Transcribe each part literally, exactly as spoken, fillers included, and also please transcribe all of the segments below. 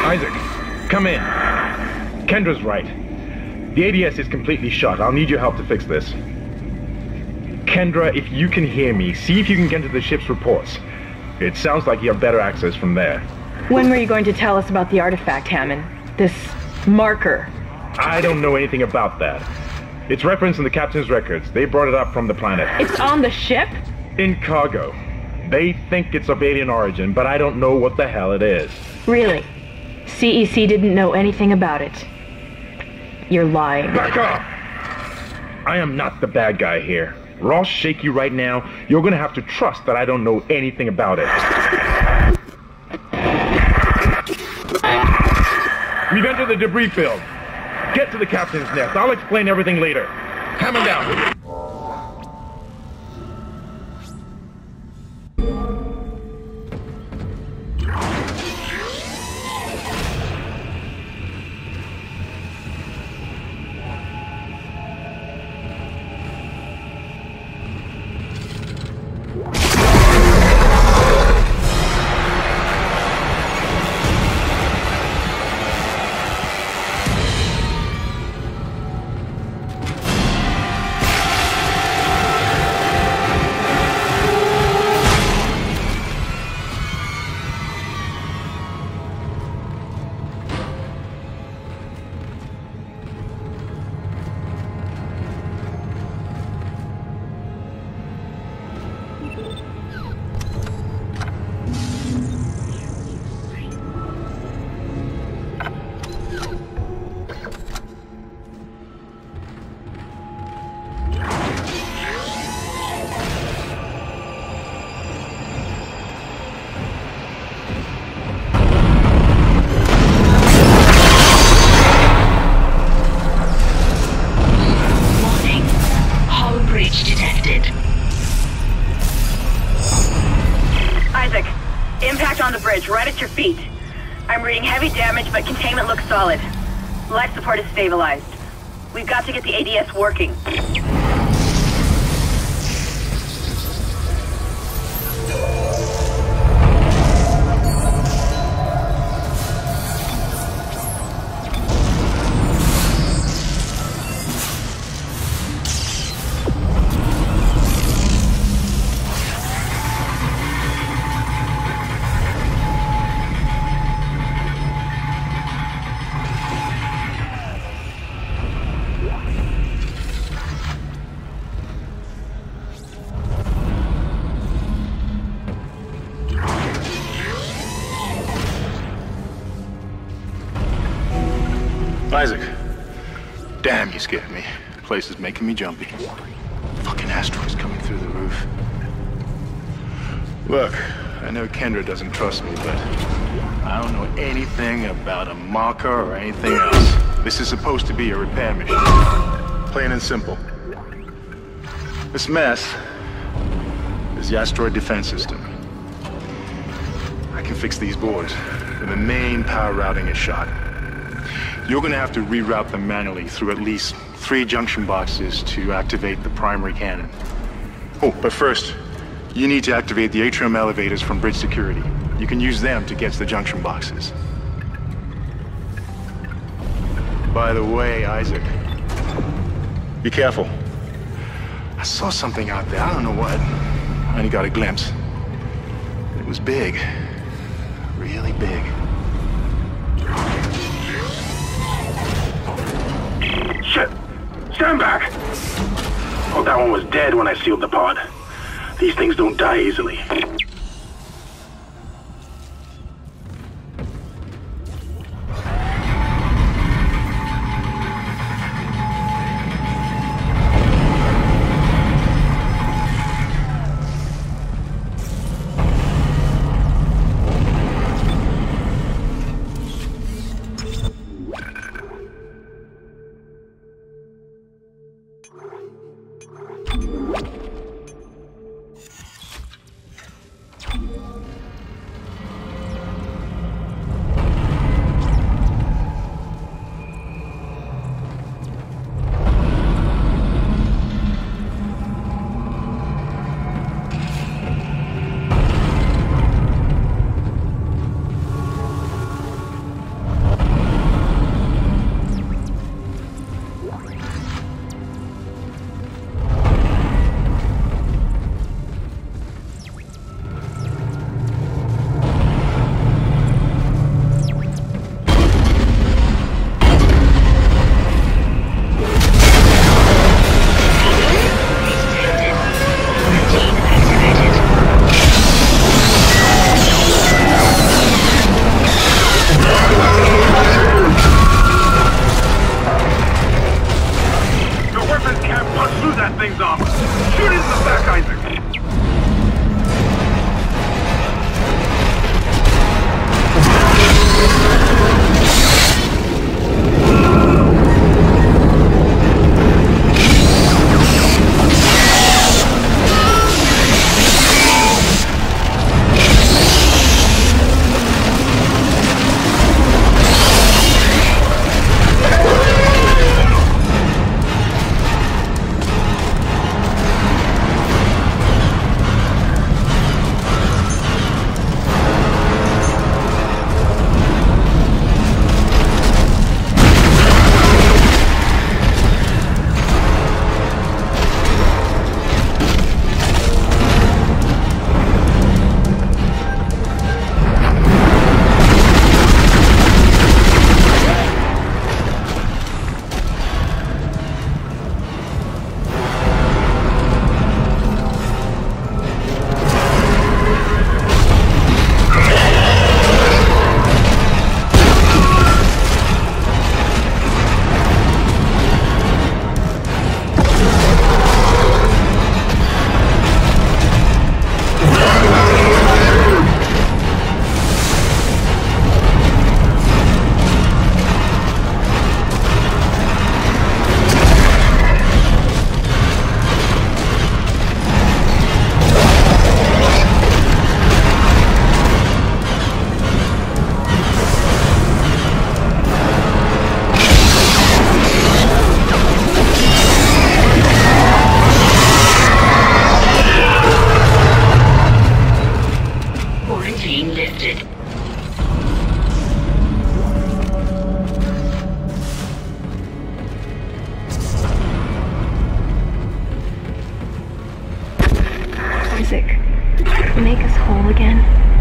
Isaac, come in. Kendra's right. The A D S is completely shut. I'll need your help to fix this. Kendra, if you can hear me, see if you can get to the ship's reports. It sounds like you have better access from there. When were you going to tell us about the artifact, Hammond? This marker? I don't know anything about that. It's referenced in the captain's records. They brought it up from the planet. It's on the ship? In cargo. They think it's of alien origin, but I don't know what the hell it is. Really? C E C didn't know anything about it. You're lying. Back up! I am not the bad guy here. We're all shaky right now. You're gonna have to trust that I don't know anything about it. We've entered the debris field. Get to the captain's nest. I'll explain everything later. Hammer down. Right at your feet. I'm reading heavy damage, but containment looks solid. Life support is stabilized. We've got to get the A D S working. Isaac. Damn, you scared me. The place is making me jumpy. Fucking asteroids coming through the roof. Look, I know Kendra doesn't trust me, but I don't know anything about a marker or anything else. This is supposed to be a repair mission. Plain and simple. This mess is the asteroid defense system. I can fix these boards when the main power routing is shot. You're gonna have to reroute them manually through at least three junction boxes to activate the primary cannon. Oh, but first, you need to activate the atrium elevators from bridge security. You can use them to get to the junction boxes. By the way, Isaac, be careful. I saw something out there, I don't know what. I only got a glimpse. It was big, really big. Shit! Stand back! Oh, that one was dead when I sealed the pod. These things don't die easily. make us whole again?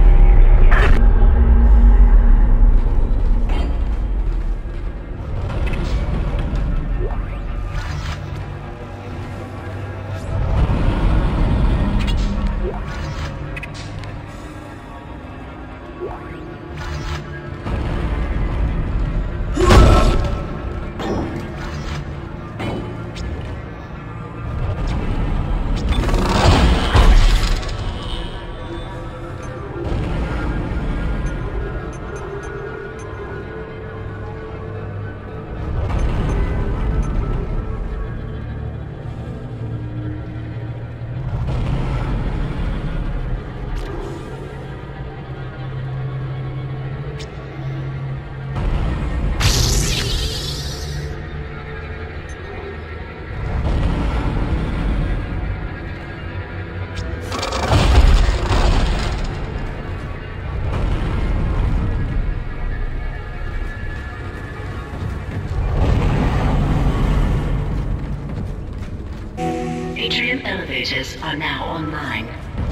Atrium elevators are now online.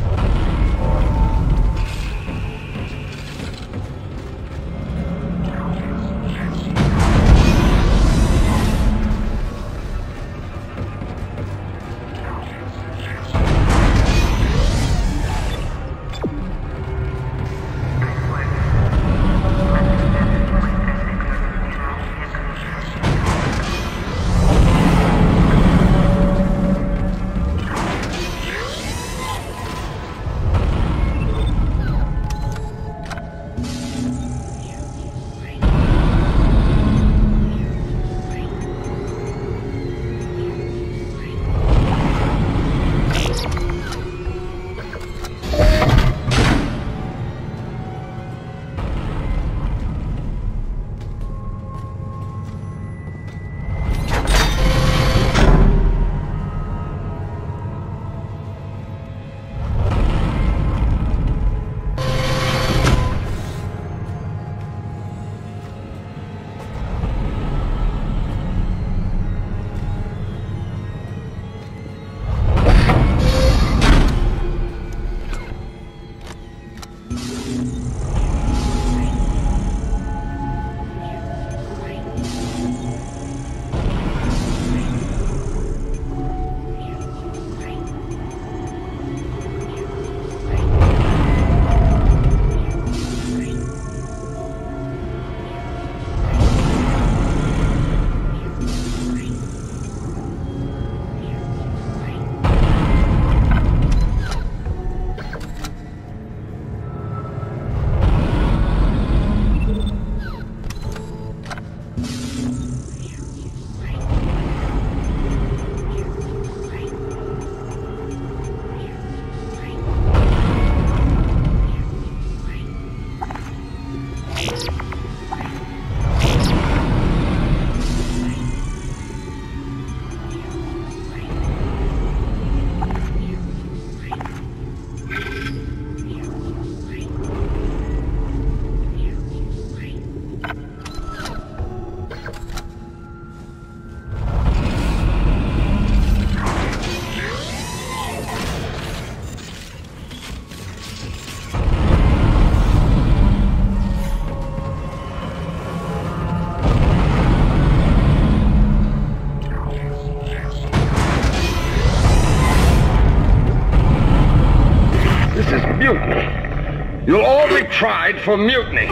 You'll all be tried for mutiny.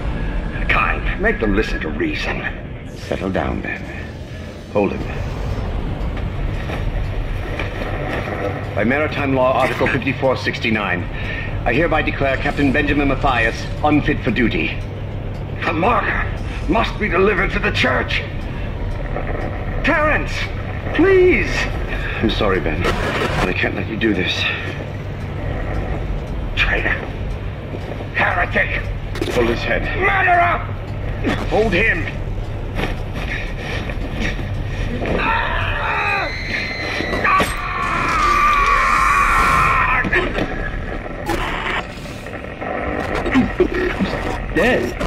Kind, make them listen to reason. Settle down, then. Hold him. By Maritime Law, Article fifty-four sixty-nine, I hereby declare Captain Benjamin Mathius unfit for duty. The marker must be delivered to the church. Terrence, please! I'm sorry, Ben, but I can't let you do this. Traitor. Heretic! Hold his head. Murderer! Hold him! Dead.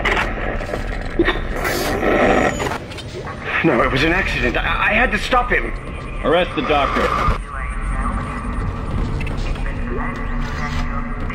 No, it was an accident. I, I had to stop him. Arrest the doctor.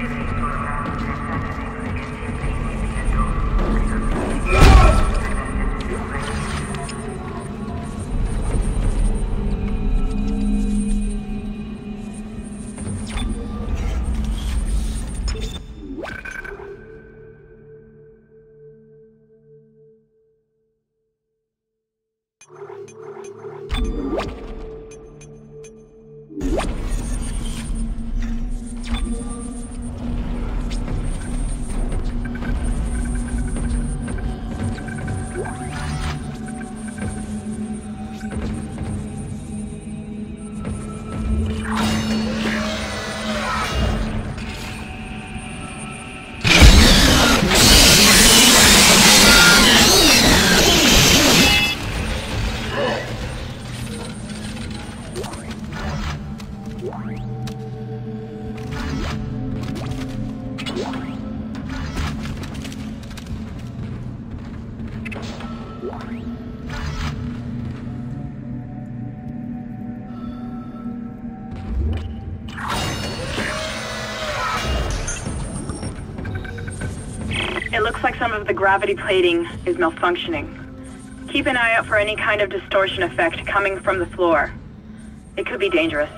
It looks like some of the gravity plating is malfunctioning. Keep an eye out for any kind of distortion effect coming from the floor. It could be dangerous.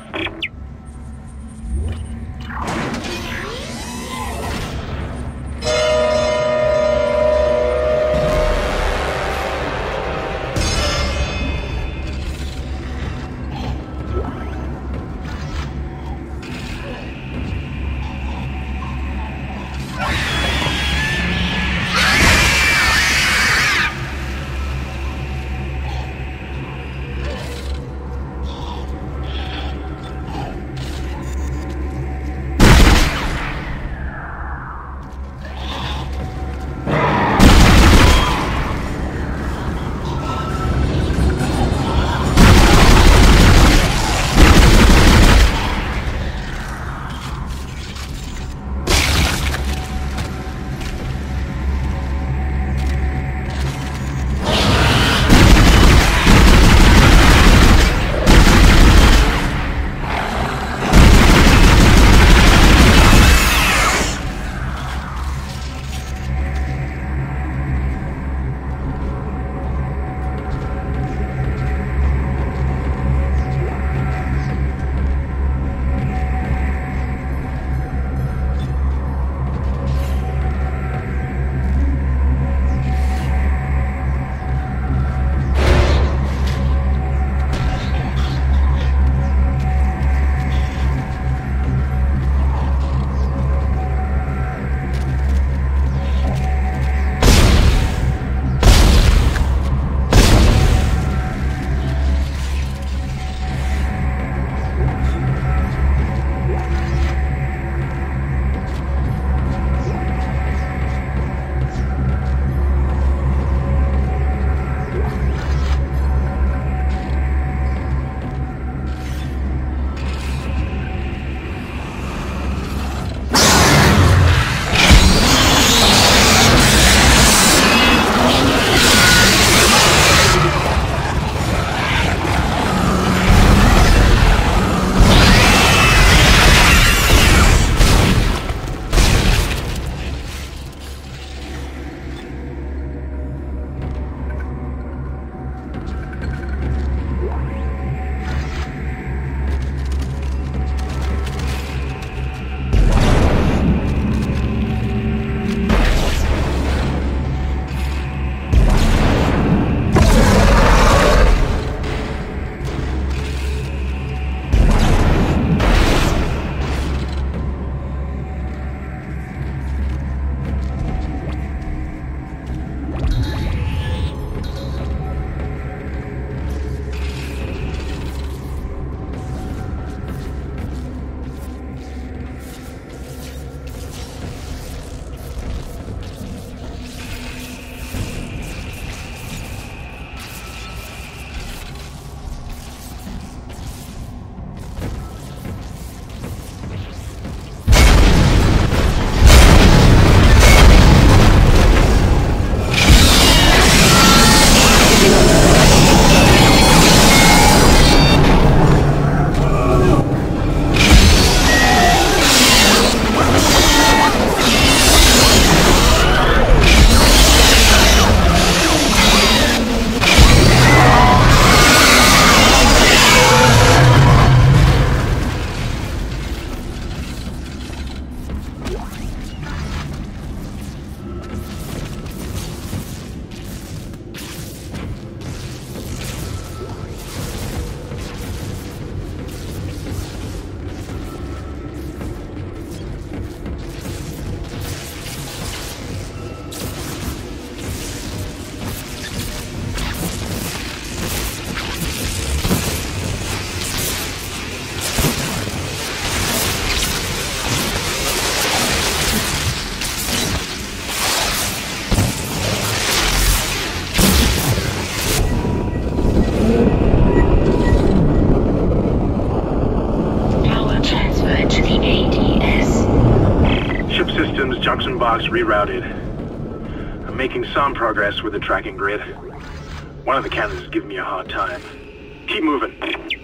rerouted. I'm making some progress with the tracking grid. One of the cannons is giving me a hard time. Keep moving.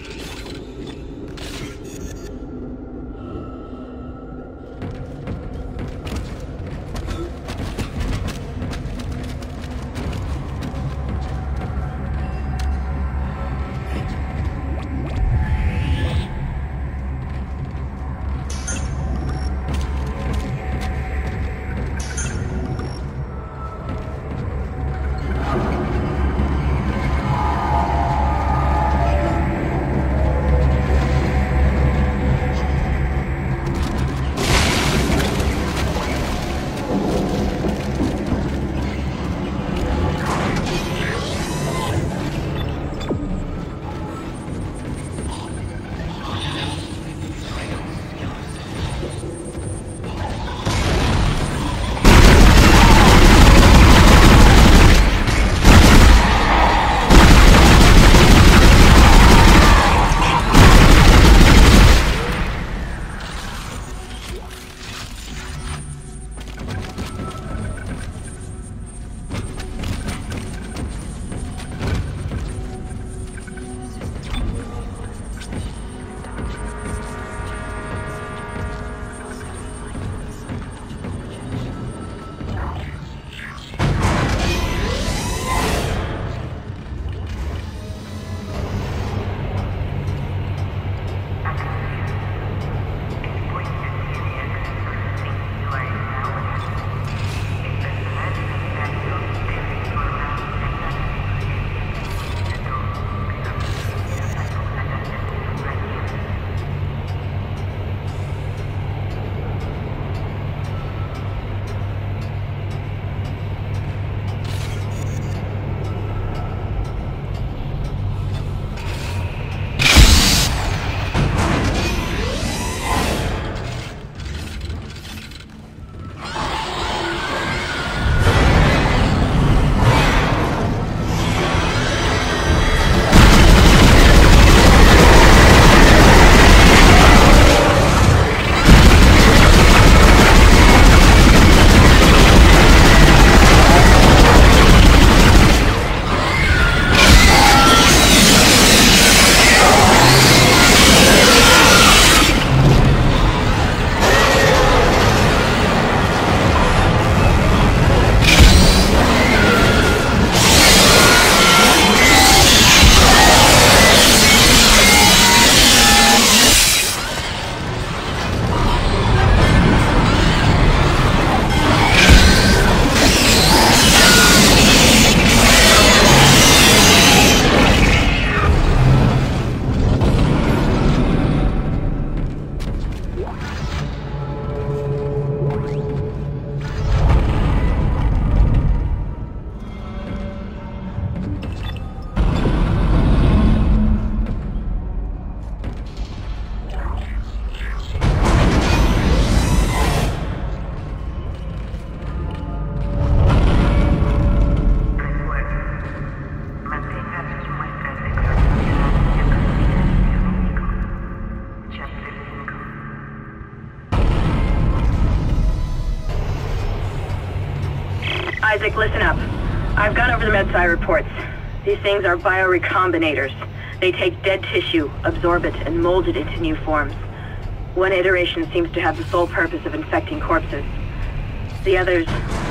Isaac, listen up. I've gone over the MedSci reports. These things are biorecombinators. They take dead tissue, absorb it, and mold it into new forms. One iteration seems to have the sole purpose of infecting corpses. The others,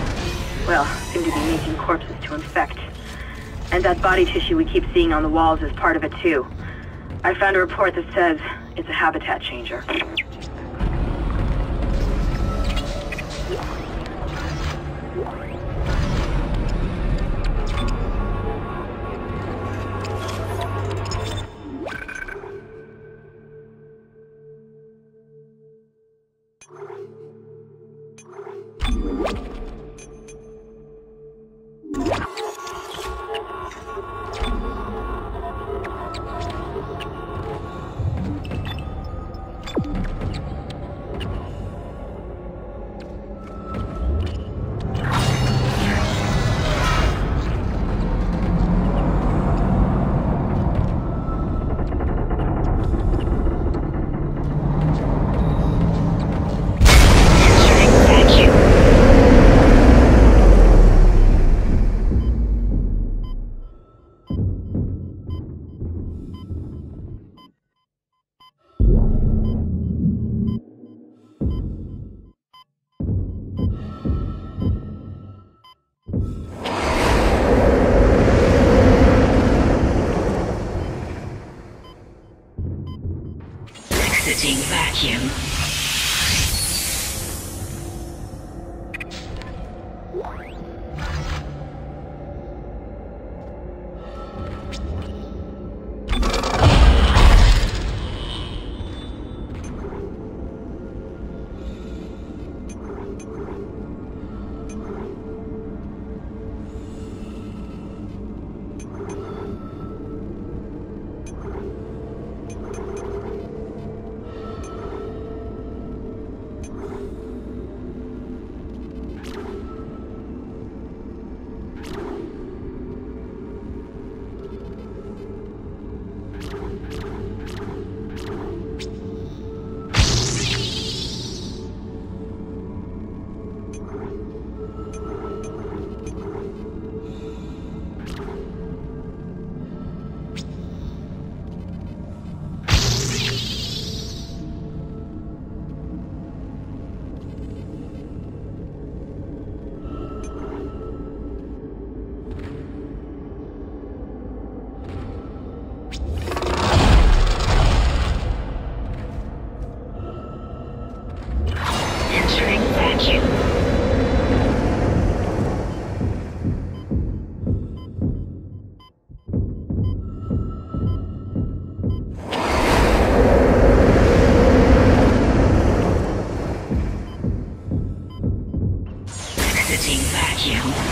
well, seem to be making corpses to infect. And that body tissue we keep seeing on the walls is part of it too. I found a report that says it's a habitat changer.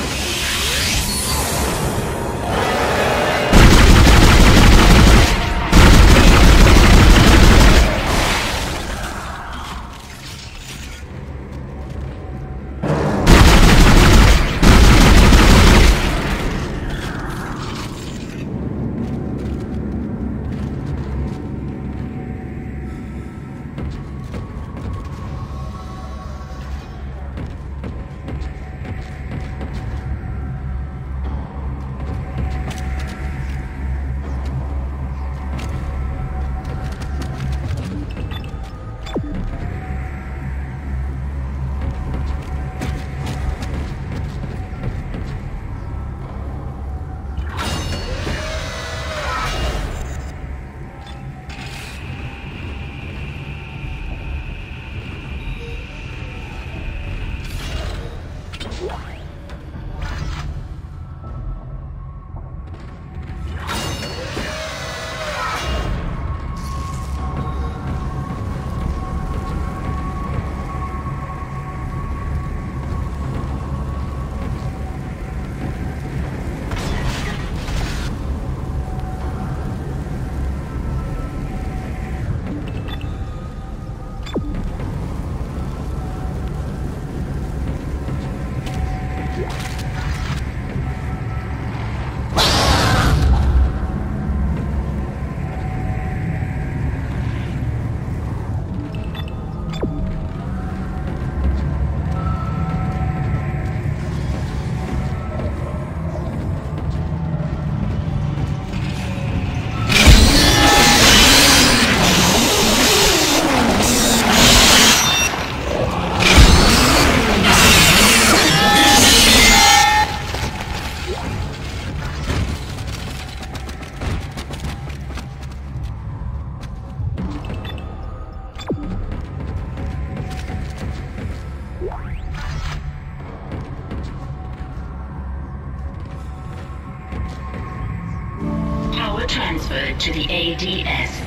Transferred to the A D S.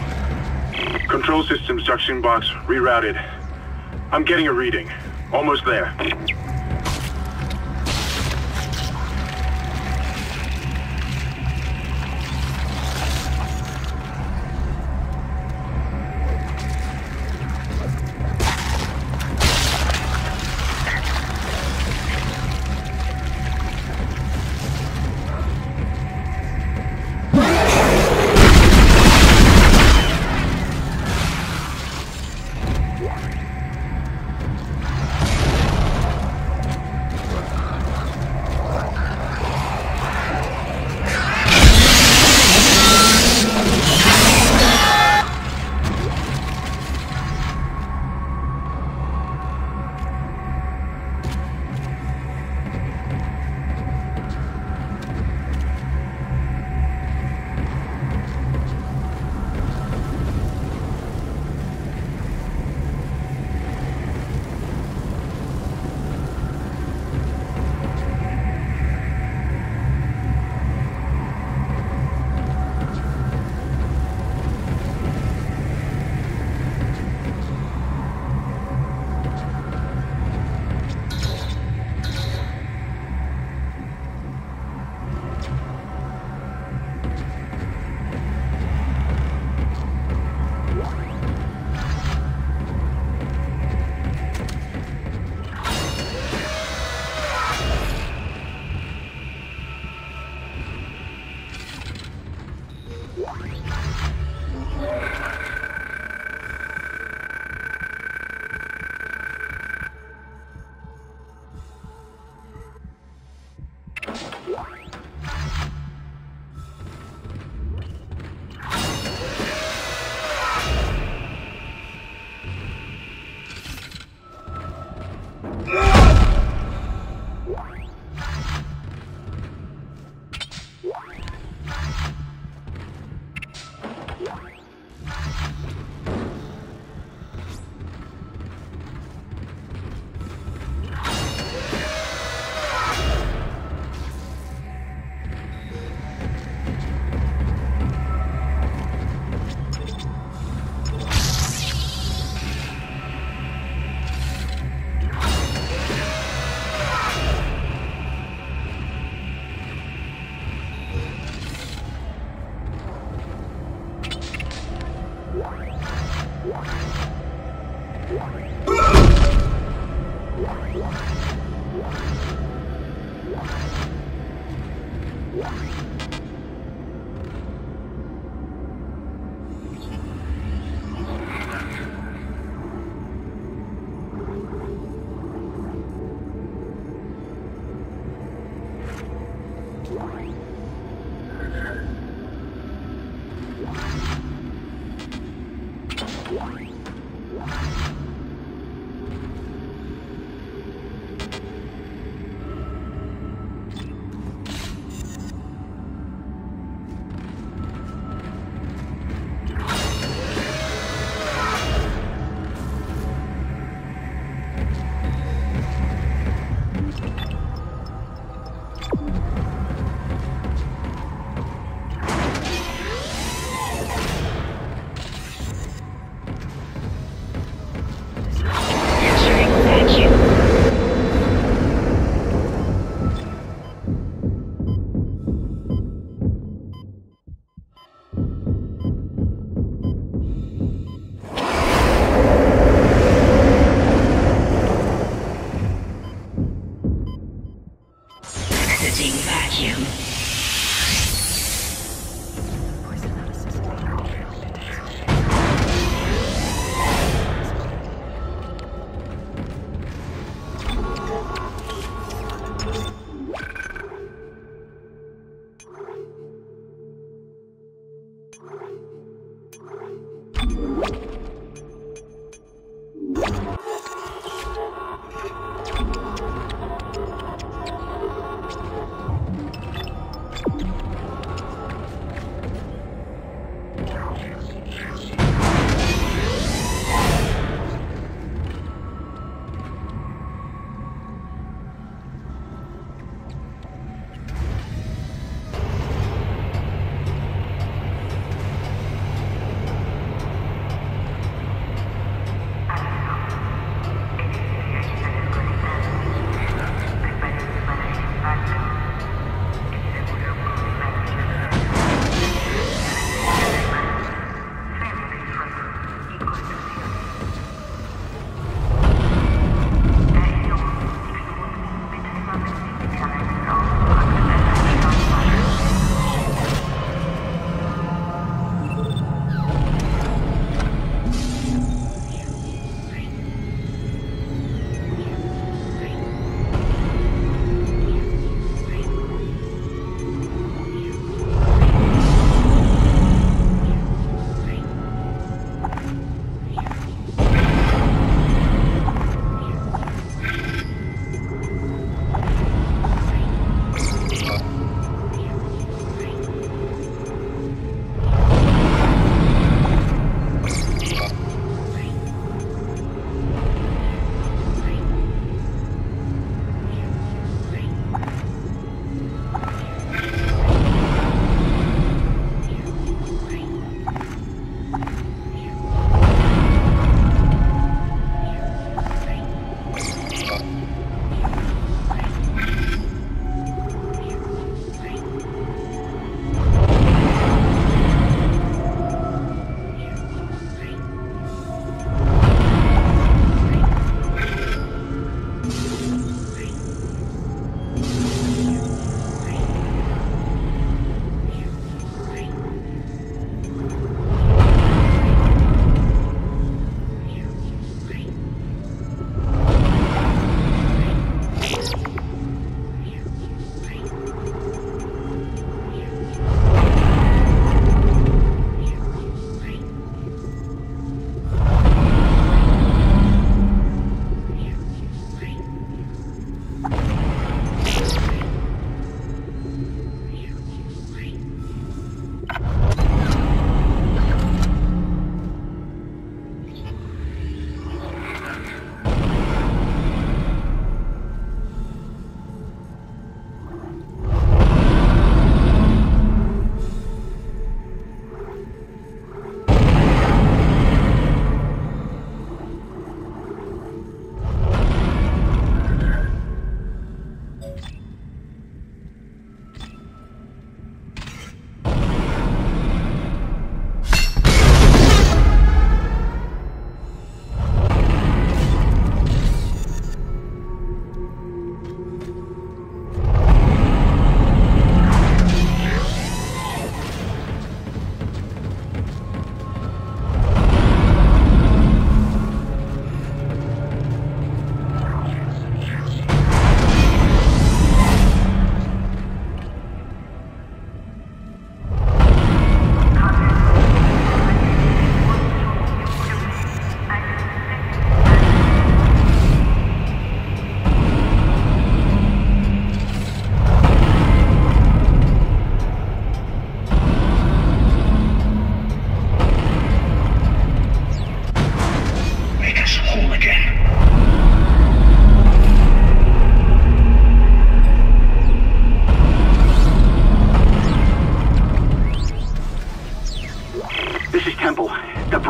Control systems junction box rerouted. I'm getting a reading. Almost there.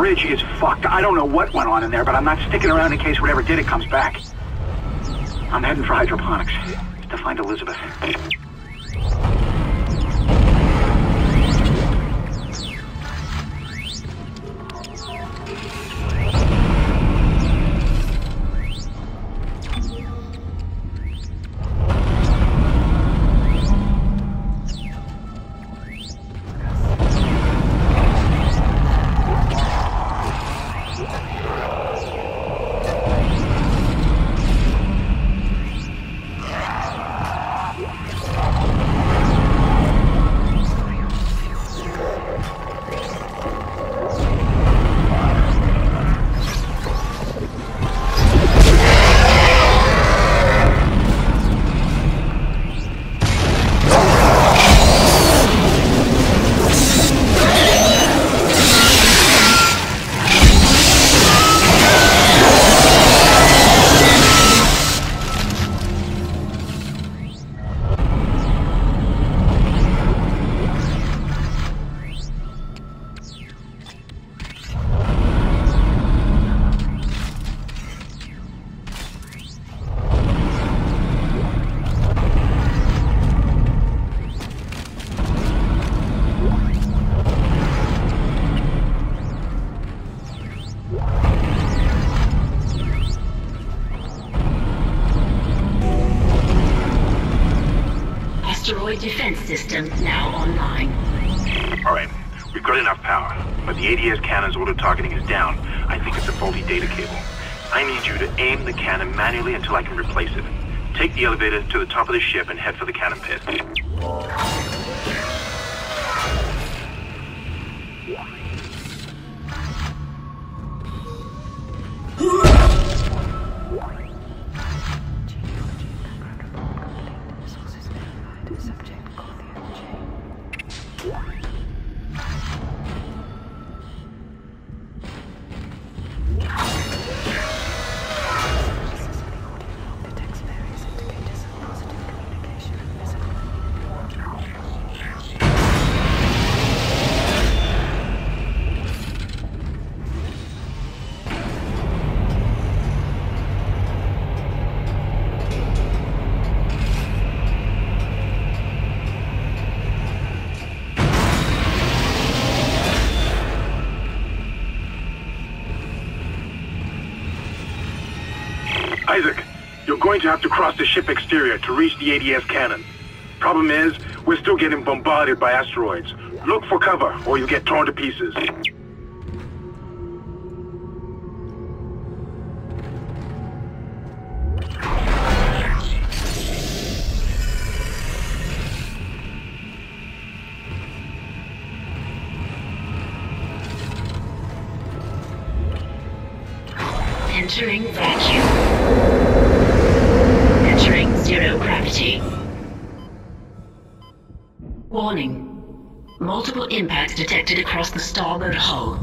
bridge is fucked. I don't know what went on in there, but I'm not sticking around in case whatever did it comes back. I'm heading for hydroponics to find Elizabeth. Asteroid defense system now online. Alright, we've got enough power, but the A D S cannon's auto targeting is down. I think it's a faulty data cable. I need you to aim the cannon manually until I can replace it. Take the elevator to the top of the ship and head for the cannon pit. Isaac, you're going to have to cross the ship exterior to reach the A D S cannon. Problem is, we're still getting bombarded by asteroids. Look for cover, or you'll get torn to pieces. Entering vacuum. Entering zero gravity. Warning. Multiple impacts detected across the starboard hull.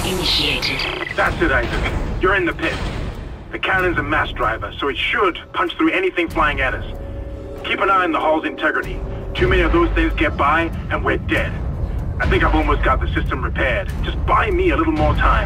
initiated. That's it, Isaac. You're in the pit. The cannon's a mass driver, so it should punch through anything flying at us. Keep an eye on the hull's integrity. Too many of those things get by, and we're dead. I think I've almost got the system repaired. Just buy me a little more time.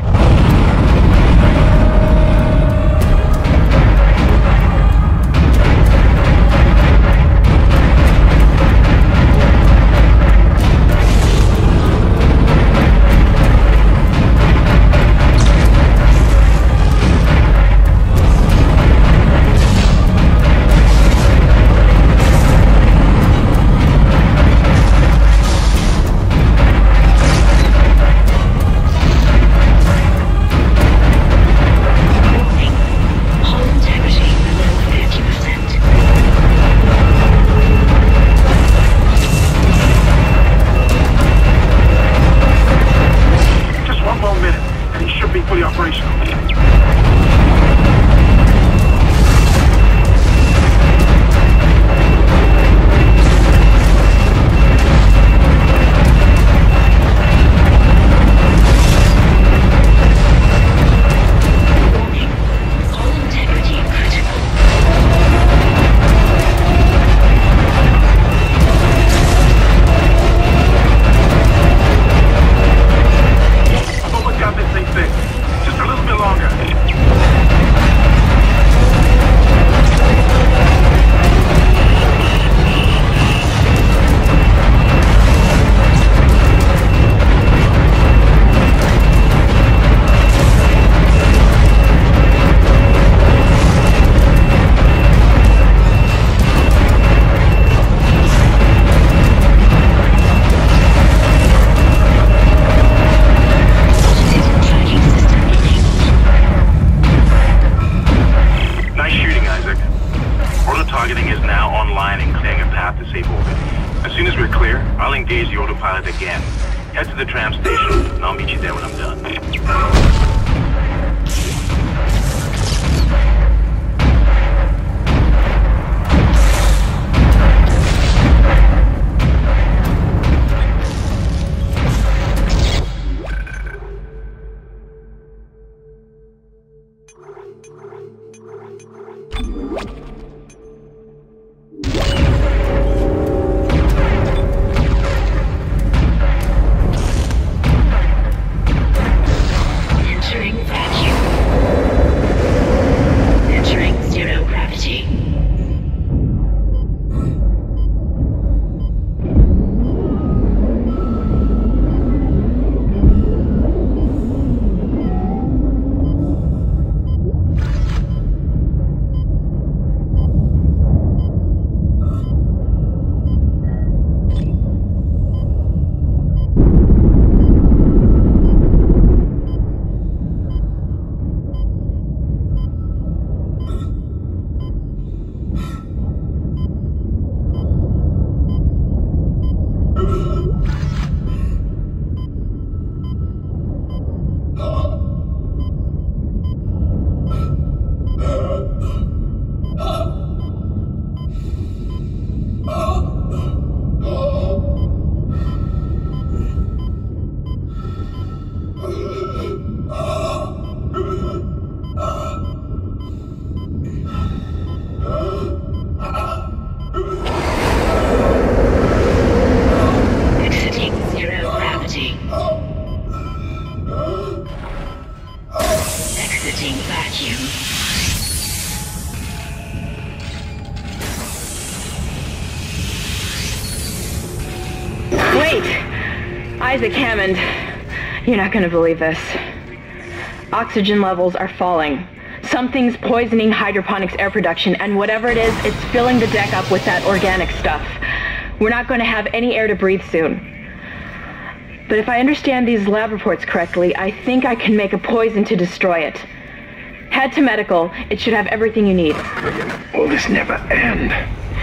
Again. Head to the tram station, and I'll meet you there when I'm done. Isaac Hammond, you're not going to believe this. Oxygen levels are falling. Something's poisoning hydroponics air production, and whatever it is, it's filling the deck up with that organic stuff. We're not going to have any air to breathe soon. But if I understand these lab reports correctly, I think I can make a poison to destroy it. Head to medical. It should have everything you need. Will this never end?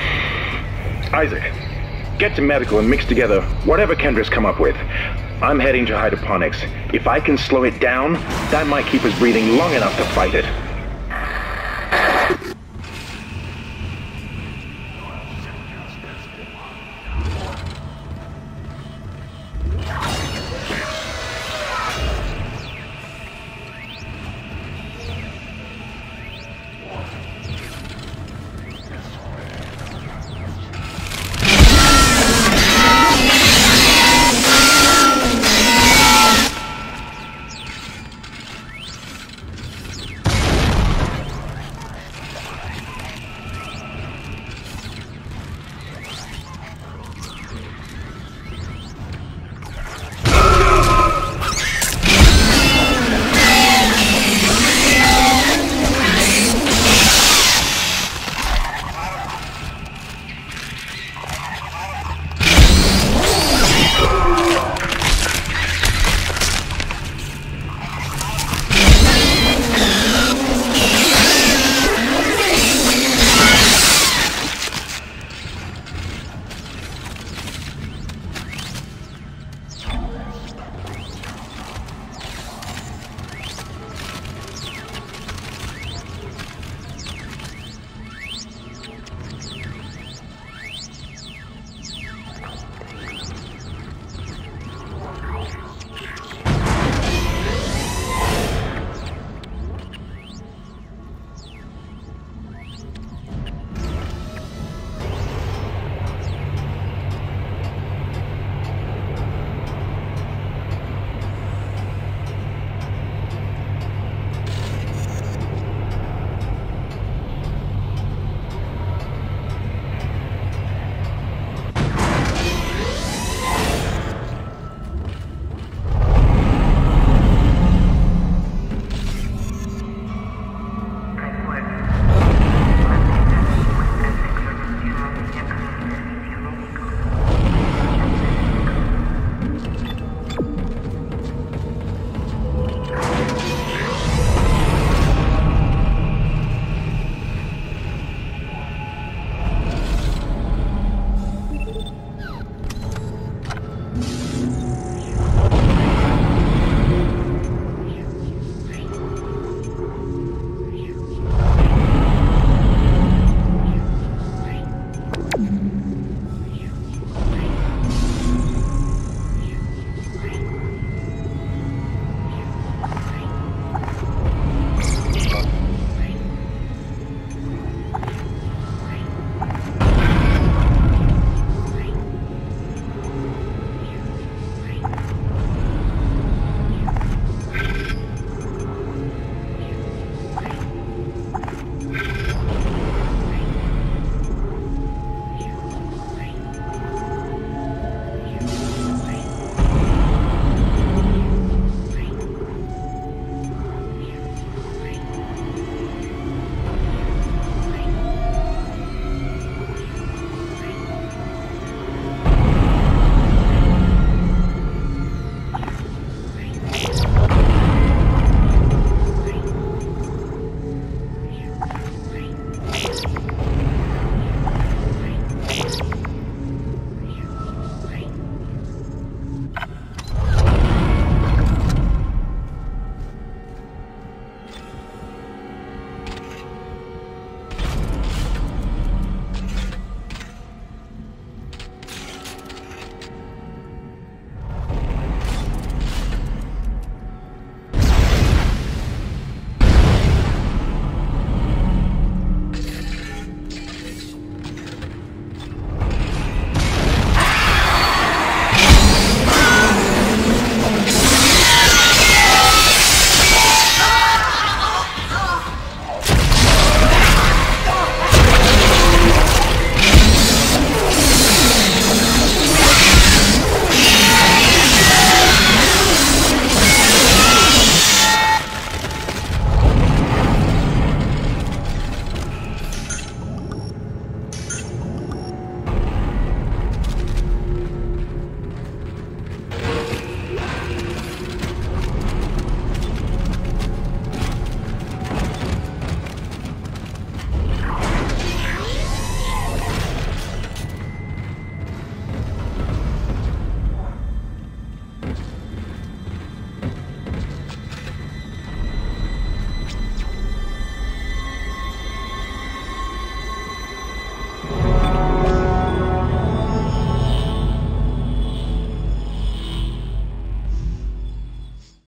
Isaac, get to medical and mix together whatever Kendra's come up with. I'm heading to hydroponics. If I can slow it down, that might keep us breathing long enough to fight it.